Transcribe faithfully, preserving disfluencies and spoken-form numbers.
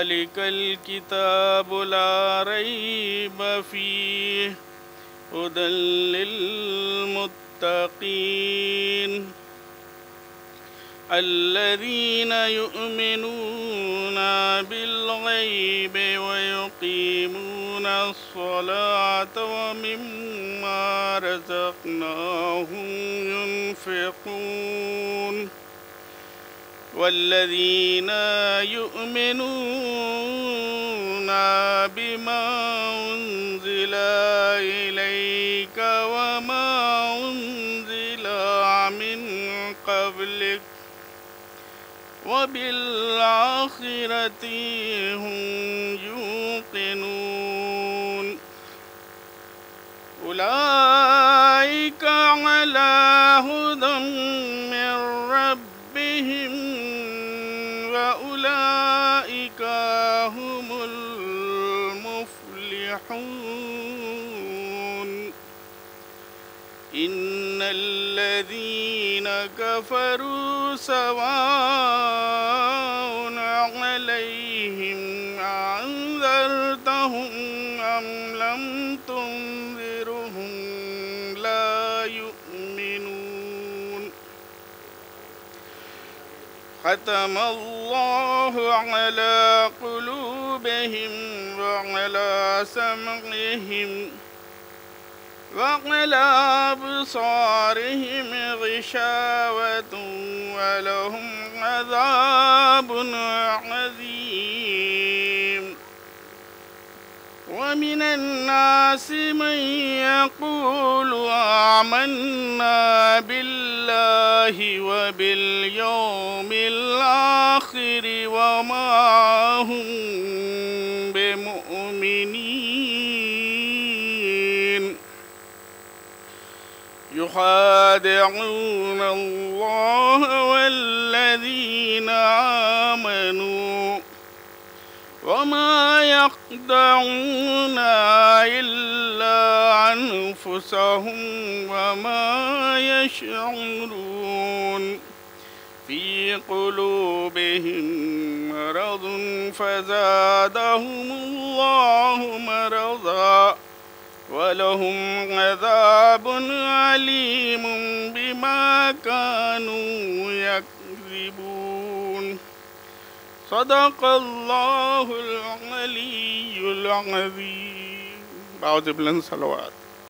ذلك الكتاب لا ريب فيه هدى للمتقين الذين يؤمنون بالغيب ويقيمون الصلاة ومما رزقناهم ينفقون والذين يؤمنون بما أنزل إليك وما أنزل من قبلك وبالآخرة هم يوقنون أولئك على هدى من ربهم وأولئك هم المفلحون إن الذين كفروا سواء عليهم أنذرتهم أم لم تنذرهم لا يؤمنون ختم الله على قلوبهم وعلى سمعهم وعلى أبصارهم غشاوة ولهم عذاب عظيم ومن الناس من يقول آمنا بالله وباليوم الآخر وما هم بمؤمنين يخادعون الله والذين آمنوا وما يخدعون إلا أنفسهم وما يشعرون في قلوبهم مرض فزادهم الله مرضا ولهم عذاب أليم بما كانوا يكذبون صدق الله العلي العظيم. بعد بلند صلوات.